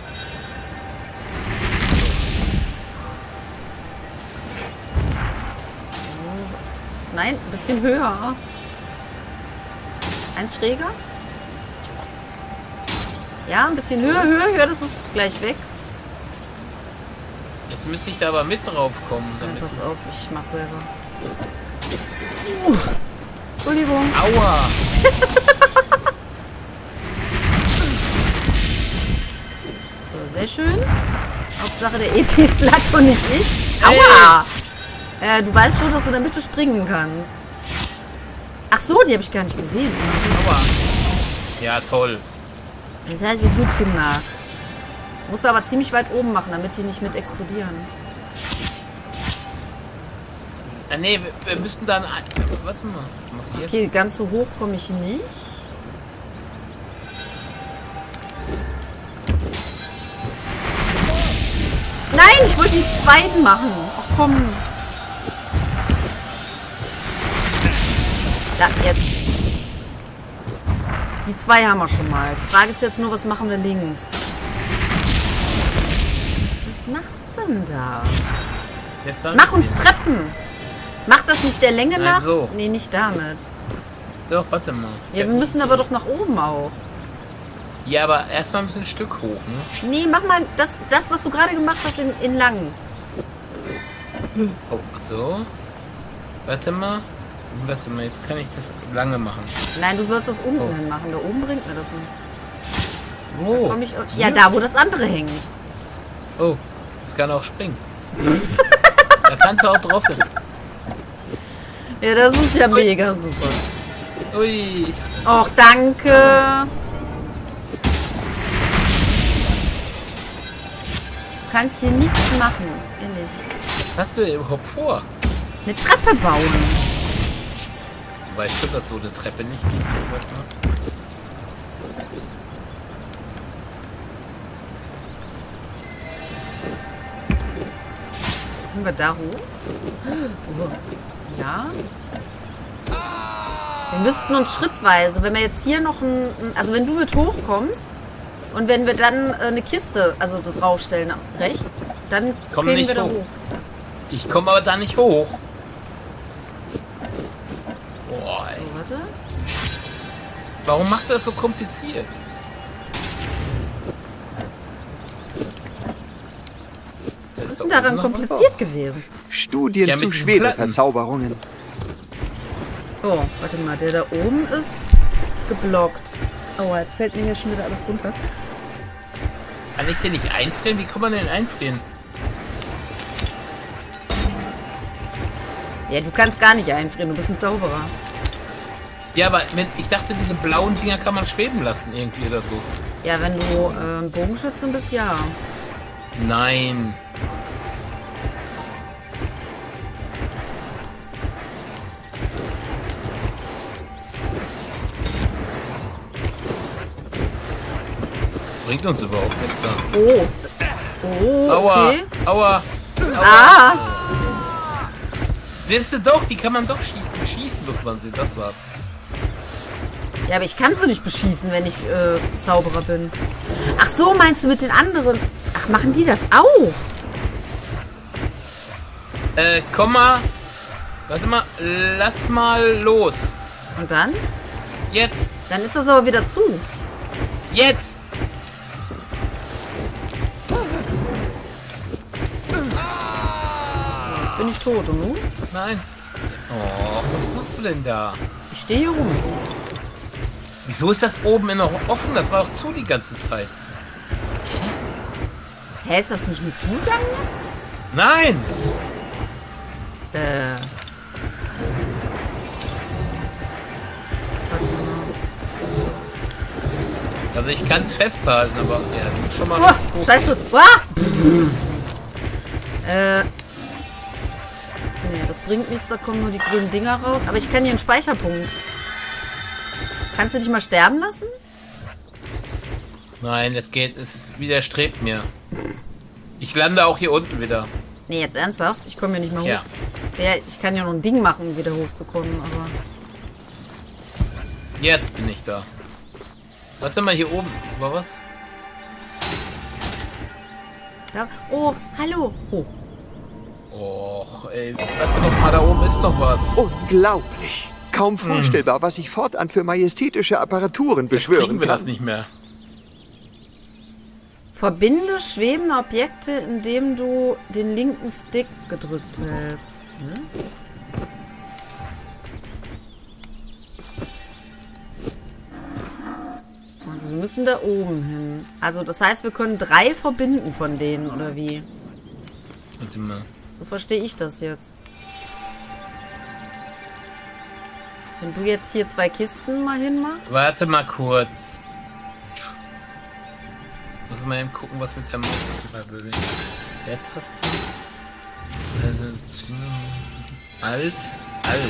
Speaker 1: Nein, ein bisschen höher. Eins schräger. Ja, ein bisschen höher, höher, höher, das ist gleich weg.
Speaker 2: Jetzt müsste ich da aber mit drauf kommen.
Speaker 1: Ja,
Speaker 2: Damit
Speaker 1: pass auf, ich mach selber. Uh, Entschuldigung.
Speaker 2: Aua!
Speaker 1: So, sehr schön. Hauptsache der Epi ist platt und nicht ich. Aua! Äh, du weißt schon, dass du in der Mitte springen kannst. Ach so, die habe ich gar nicht gesehen.
Speaker 2: Aua! Ja, toll.
Speaker 1: Das hast du gut gemacht. Musst du aber ziemlich weit oben machen, damit die nicht mit explodieren.
Speaker 2: Ah, nee, wir, wir müssten dann... ein- Warte mal, was machst du jetzt?
Speaker 1: Okay, ganz so hoch komme ich nicht. Nein, ich wollte die beiden machen. Ach komm. Ja, jetzt. Die zwei haben wir schon mal. Die Frage ist jetzt nur, was machen wir links? Was machst du denn da?
Speaker 2: Jetzt soll
Speaker 1: Mach
Speaker 2: ich-
Speaker 1: uns Treppen. Macht das nicht der Länge
Speaker 2: Nein,
Speaker 1: nach?
Speaker 2: so.
Speaker 1: Nee, nicht damit.
Speaker 2: Doch, warte mal.
Speaker 1: Ja, wir müssen aber doch nach oben auch.
Speaker 2: Ja, aber erstmal ein bisschen ein Stück hoch, ne?
Speaker 1: Nee, mach mal das, das was du gerade gemacht hast, in, in lang.
Speaker 2: Oh, so. Warte mal. Warte mal, jetzt kann ich das lange machen.
Speaker 1: Nein, du sollst das unten
Speaker 2: Oh.
Speaker 1: hin machen. Da oben bringt mir das nichts.
Speaker 2: Wo?
Speaker 1: Komm ich,
Speaker 2: Hier?
Speaker 1: ja, da, wo das andere hängt.
Speaker 2: Oh, das kann auch springen. Da kannst du auch drauf hin.
Speaker 1: Ja, das ist ja mega super.
Speaker 2: Ui.
Speaker 1: Och, danke. Du kannst hier nichts machen, ehrlich.
Speaker 2: Was hast du denn überhaupt vor?
Speaker 1: Eine Treppe bauen.
Speaker 2: Du weißt schon, dass so eine Treppe nicht geht. Du weißt was?
Speaker 1: Können wir da hoch? Oh. Ja. Wir müssten uns schrittweise, wenn wir jetzt hier noch ein, also wenn du mit hochkommst und wenn wir dann äh, eine Kiste, also da draufstellen rechts, dann
Speaker 2: komm
Speaker 1: kriegen
Speaker 2: nicht
Speaker 1: wir da
Speaker 2: hoch.
Speaker 1: hoch.
Speaker 2: Ich komme aber da nicht hoch. Boah, ey.
Speaker 1: So, warte.
Speaker 2: Warum machst du das so kompliziert?
Speaker 1: Was
Speaker 2: Da
Speaker 1: ist
Speaker 2: da
Speaker 1: denn daran
Speaker 2: oben noch was
Speaker 1: kompliziert gewesen?
Speaker 6: Studien
Speaker 2: Ja,
Speaker 6: zu
Speaker 2: mit diesen
Speaker 6: Schwebeverzauberungen.
Speaker 1: Oh, warte mal, der da oben ist geblockt. Oh, jetzt fällt mir hier schon wieder alles runter.
Speaker 2: Kann ich den nicht einfrieren? Wie kann man den einfrieren?
Speaker 1: Ja, du kannst gar nicht einfrieren, du bist ein Zauberer.
Speaker 2: Ja, aber wenn, ich dachte, diese blauen Dinger kann man schweben lassen irgendwie oder so.
Speaker 1: Ja, wenn du äh, Bogenschützen bist, ja.
Speaker 2: Nein. Bringt uns überhaupt nichts da.
Speaker 1: Oh. Oh,
Speaker 2: Aua,
Speaker 1: okay.
Speaker 2: aua, aua.
Speaker 1: Ah!
Speaker 2: Siehst du doch, die kann man doch schießen, schießen muss man sie, das war's.
Speaker 1: Ja, aber ich kann sie nicht beschießen, wenn ich äh, Zauberer bin. Ach so, meinst du mit den anderen? Ach, machen die das auch?
Speaker 2: Äh, komm mal. Warte mal, lass mal los.
Speaker 1: Und dann?
Speaker 2: Jetzt,
Speaker 1: Dann ist das aber wieder zu.
Speaker 2: jetzt.
Speaker 1: Jetzt bin ich tot, und nun?
Speaker 2: Nein. Oh, was machst du denn da?
Speaker 1: Ich stehe hier rum.
Speaker 2: Wieso ist das oben noch offen? Das war doch zu die ganze Zeit.
Speaker 1: Hä, ist das nicht mit zugegangen jetzt?
Speaker 2: Nein!
Speaker 1: Äh. Warte mal.
Speaker 2: Also ich kann es festhalten, aber ja, schon mal.
Speaker 1: Oh, scheiße. Ah! äh. Nee, das bringt nichts, da kommen nur die grünen Dinger raus. Aber ich kann hier einen Speicherpunkt. Kannst du dich mal sterben lassen?
Speaker 2: Nein, es geht, es widerstrebt mir. Ich lande auch hier unten wieder.
Speaker 1: Nee, jetzt ernsthaft? Ich komme hier nicht mehr hoch.
Speaker 2: Ja.
Speaker 1: Ja, ich kann ja noch ein Ding machen, wieder hochzukommen, aber...
Speaker 2: Jetzt bin ich da. Warte mal, hier oben. War was?
Speaker 1: Da. Oh, hallo. Oh.
Speaker 2: Och, ey. Warte doch mal, da oben ist noch was.
Speaker 6: Unglaublich. Kaum vorstellbar, was ich fortan für majestätische Apparaturen
Speaker 2: Jetzt
Speaker 6: beschwören
Speaker 2: kriegen wir
Speaker 6: kann.
Speaker 2: das nicht mehr.
Speaker 1: Verbinde schwebende Objekte, indem du den linken Stick gedrückt hältst. Ne? Also wir müssen da oben hin. Also das heißt, wir können drei verbinden von denen, oder wie?
Speaker 2: Warte mal.
Speaker 1: So verstehe ich das jetzt. Wenn du jetzt hier zwei Kisten mal hinmachst.
Speaker 2: Warte mal kurz. Muss mal eben gucken, was mit der Maus ist. Leertaste. Alt, alt.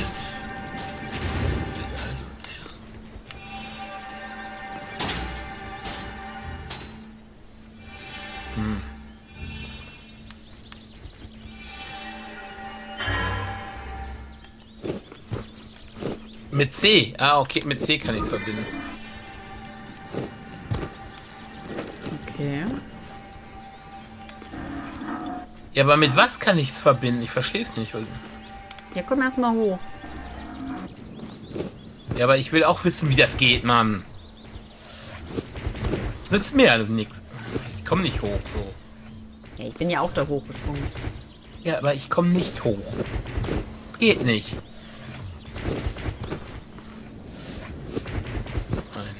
Speaker 2: Hm. Mit C. Ah, okay, mit C kann ich es verbinden.
Speaker 1: Okay.
Speaker 2: Ja, aber mit was kann ich es verbinden? Ich verstehe es nicht.
Speaker 1: Ja, komm erstmal hoch.
Speaker 2: Ja, aber ich will auch wissen, wie das geht, Mann. Das nützt mir ja nichts. Ich komme nicht hoch, so.
Speaker 1: Ja, ich bin ja auch da hochgesprungen.
Speaker 2: Ja, aber ich komme nicht hoch. Das geht nicht. Nein.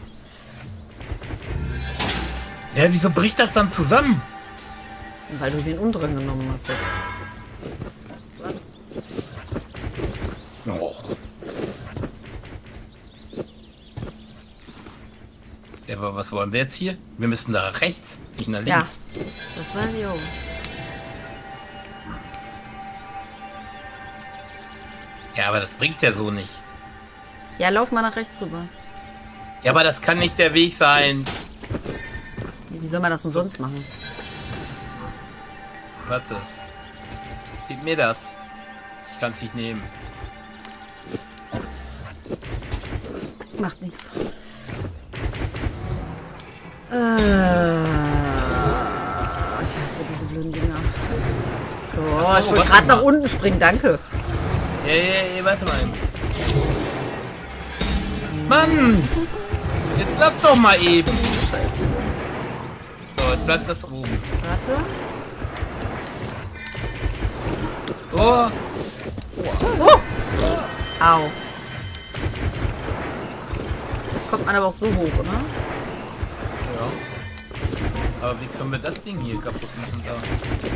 Speaker 2: Ja, wieso bricht das dann zusammen?
Speaker 1: Weil du den unteren genommen hast jetzt. Was?
Speaker 2: Oh. Ja, aber was wollen wir jetzt hier? Wir müssen da rechts, nicht nach links.
Speaker 1: Ja, das weiß ich auch.
Speaker 2: Ja, aber das bringt ja so nicht.
Speaker 1: Ja, lauf mal nach rechts rüber.
Speaker 2: Ja, aber das kann nicht der Weg sein.
Speaker 1: Wie soll man das denn sonst machen?
Speaker 2: Warte. Gib mir das. Ich kann es nicht nehmen.
Speaker 1: Macht nichts. Äh, ich hasse diese blöden Dinger. Oh,
Speaker 2: Ach so,
Speaker 1: ich wollte
Speaker 2: warte
Speaker 1: gerade
Speaker 2: mal.
Speaker 1: nach unten springen, danke.
Speaker 2: Ja, ja, ja, warte mal. Mann! Jetzt lass doch mal eben.
Speaker 1: Scheiße.
Speaker 2: So, jetzt bleibt das oben.
Speaker 1: Warte.
Speaker 2: Oh!
Speaker 1: Oh! Au. kommt man aber auch so hoch, oder?
Speaker 2: Ja. Aber wie können wir das Ding hier kaputt machen da?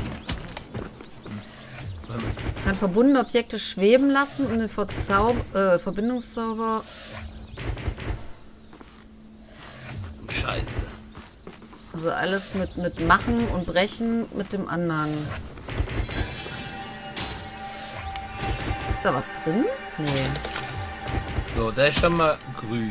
Speaker 2: Hm.
Speaker 1: Kann verbundene Objekte schweben lassen und den Verzaub äh, Verbindungszauber...
Speaker 2: Du Scheiße.
Speaker 1: Also alles mit, mit Machen und Brechen mit dem anderen. Ist da was drin? Nee.
Speaker 2: So, da ist schon mal grün.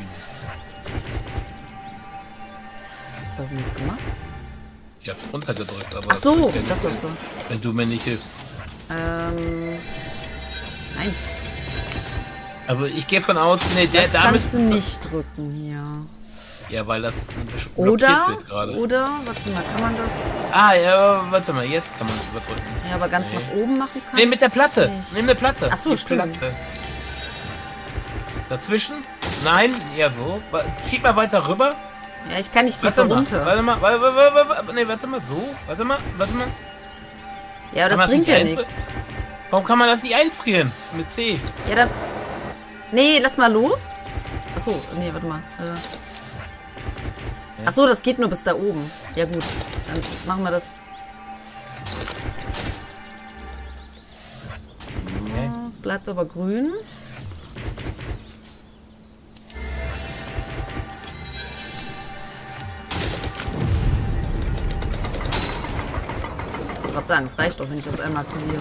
Speaker 1: Was hast du jetzt gemacht?
Speaker 2: Ich hab's runtergedrückt, aber...
Speaker 1: Ach so,
Speaker 2: bringt ja
Speaker 1: das
Speaker 2: nichts,
Speaker 1: ist so.
Speaker 2: wenn du mir nicht hilfst.
Speaker 1: Ähm... Nein,
Speaker 2: Also ich gehe von aus, nee, der
Speaker 1: das
Speaker 2: da
Speaker 1: kannst du
Speaker 2: müsstest
Speaker 1: nicht drücken hier.
Speaker 2: Ja, weil das ein bisschen
Speaker 1: Oder,
Speaker 2: blockiert wird gerade.
Speaker 1: oder, warte mal, kann man das...
Speaker 2: Ah, ja, warte mal, jetzt kann man es überdrücken.
Speaker 1: Ja, aber ganz
Speaker 2: Nee.
Speaker 1: nach oben machen kannst
Speaker 2: Nee, mit der Platte.
Speaker 1: nicht.
Speaker 2: Nimm eine Platte.
Speaker 1: Ach so,
Speaker 2: Die
Speaker 1: stimmt.
Speaker 2: Platte. Dazwischen? Nein, eher so. Wa- Schieb mal weiter rüber.
Speaker 1: Ja, ich kann nicht
Speaker 2: Warte
Speaker 1: tiefer
Speaker 2: mal,
Speaker 1: runter.
Speaker 2: warte mal, warte, warte, warte, warte, nee, warte mal, so. Warte mal, warte mal.
Speaker 1: Ja, aber
Speaker 2: Kann
Speaker 1: das
Speaker 2: man
Speaker 1: bringt
Speaker 2: nicht
Speaker 1: ja
Speaker 2: einfri-
Speaker 1: nichts.
Speaker 2: Warum kann man das nicht einfrieren? Mit C.
Speaker 1: Ja, dann... Nee, lass mal los. Achso, nee, warte mal. Äh. Achso, das geht nur bis da oben. Ja gut, dann machen wir das.
Speaker 2: Okay.
Speaker 1: Ja, es bleibt aber grün. Ich wollte gerade sagen, es reicht doch, wenn ich das einmal aktiviere.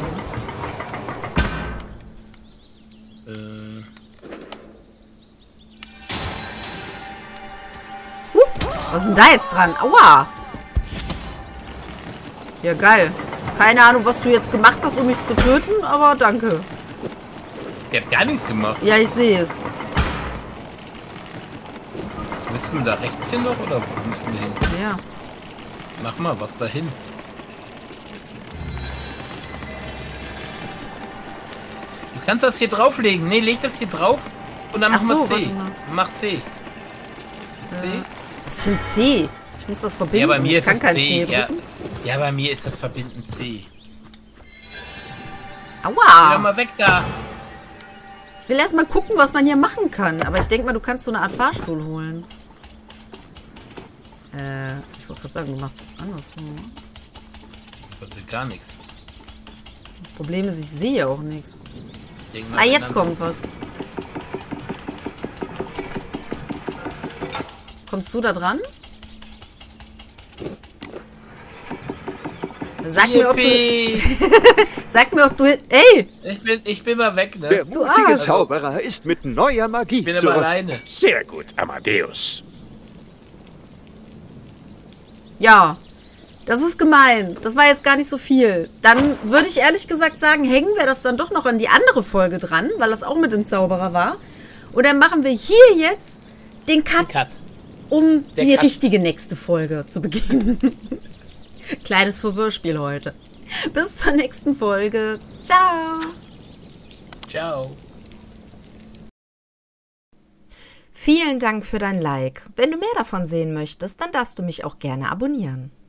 Speaker 2: Äh,
Speaker 1: Was ist denn da jetzt dran? Aua! Ja, geil. Keine Ahnung, was du jetzt gemacht hast, um mich zu töten, aber danke.
Speaker 2: ich hab gar nichts gemacht.
Speaker 1: Ja, ich sehe es.
Speaker 2: Müssen wir da rechts hin noch oder wo müssen wir hin?
Speaker 1: Ja.
Speaker 2: Mach mal was dahin. Du kannst das hier drauflegen. Nee, leg das hier drauf und dann
Speaker 1: Ach
Speaker 2: mach
Speaker 1: so,
Speaker 2: mal C.
Speaker 1: warte mal.
Speaker 2: Mach C. C?
Speaker 1: Äh, was für ein C? Ich muss das verbinden.
Speaker 2: Ja, bei mir
Speaker 1: ich
Speaker 2: ist
Speaker 1: kann
Speaker 2: es
Speaker 1: kein
Speaker 2: C.
Speaker 1: C
Speaker 2: ja.
Speaker 1: drücken.
Speaker 2: ja, bei mir ist das Verbinden C. Geh doch
Speaker 1: Aua!
Speaker 2: mal weg da.
Speaker 1: Ich will erst mal gucken, was man hier machen kann. Aber ich denke mal, du kannst so eine Art Fahrstuhl holen. Äh, ich wollte gerade sagen, du machst andersrum.
Speaker 2: Das ist gar nichts.
Speaker 1: Das Problem ist, ich sehe auch nichts.
Speaker 2: Denk mal
Speaker 1: Ah,
Speaker 2: an
Speaker 1: jetzt
Speaker 2: den
Speaker 1: kommt was. Kommst du da dran? Sag mir, ob du...
Speaker 2: Yippie.
Speaker 1: Sag mir, ob du... Ey!
Speaker 2: Ich bin, ich bin mal weg, ne?
Speaker 6: Der
Speaker 1: Du
Speaker 6: mutige
Speaker 1: Arsch.
Speaker 6: Zauberer ist mit neuer Magie
Speaker 2: Ich bin aber
Speaker 6: zurück.
Speaker 2: alleine.
Speaker 4: Sehr gut, Amadeus.
Speaker 1: Ja, das ist gemein. Das war jetzt gar nicht so viel. Dann würde ich ehrlich gesagt sagen, hängen wir das dann doch noch an die andere Folge dran, weil das auch mit dem Zauberer war. Und dann machen wir hier jetzt den Cut,
Speaker 2: Cut.
Speaker 1: um
Speaker 2: Der
Speaker 1: die
Speaker 2: Cut.
Speaker 1: richtige nächste Folge zu beginnen. Kleines Verwirrspiel heute. Bis zur nächsten Folge. Ciao.
Speaker 2: Ciao.
Speaker 1: Vielen Dank für dein Like. Wenn du mehr davon sehen möchtest, dann darfst du mich auch gerne abonnieren.